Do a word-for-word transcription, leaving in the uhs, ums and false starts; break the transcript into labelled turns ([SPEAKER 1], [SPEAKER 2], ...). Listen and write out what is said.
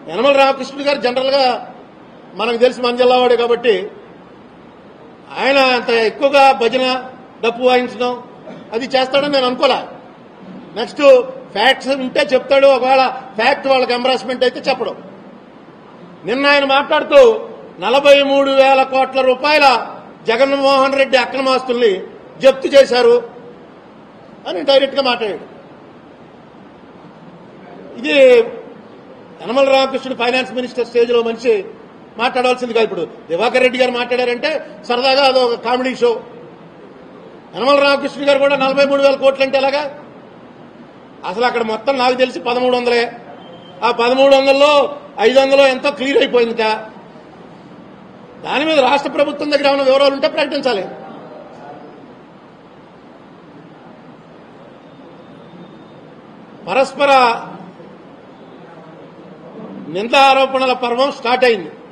[SPEAKER 1] యనమల రామకృష్ణుడు గారు జనరల్గా మనకు తెలిసి మన జిల్లావాడే కాబట్టి ఆయన అంత ఎక్కువగా భజన డప్పు వాయించడం అది చేస్తాడని నేను అనుకోలే. నెక్స్ట్ ఫ్యాక్ట్స్ ఉంటే చెప్తాడు, ఒకవేళ ఫ్యాక్ట్ వాళ్ళకి ఎంబరాస్మెంట్ అయితే చెప్పడం. నిన్న ఆయన మాట్లాడుతూ నలభై మూడు వేల కోట్ల రూపాయల జగన్మోహన్ రెడ్డి అక్రమాస్తుల్ని జప్తు చేశారు అని డైరెక్ట్ గా మాట్లాడాడు. ఇది Yanamala Ramakrishnudu finance minister stage లో మనిషి మాట్లాడాల్సింది కాదు. ఇప్పుడు దివాకర్ రెడ్డి గారు మాట్లాడారంటే సరదాగా అదొక కామెడీ షో. యనమల రామకృష్ణుడు గారు కూడా నలభై మూడు వేల కోట్లు అంటే ఎలాగా? అసలు అక్కడ మొత్తం నాకు తెలిసి పదమూడు వందలే. ఆ పదమూడు వందల్లో ఐదు వందలు ఎంతో క్లియర్ అయిపోయిందిట. దాని మీద రాష్ట్ర ప్రభుత్వం దగ్గర ఏమైనా వివరాలు ఉంటే ప్రకటించాలి. పరస్పర నింద ఆరోపణల పర్వం స్టార్ట్ అయింది.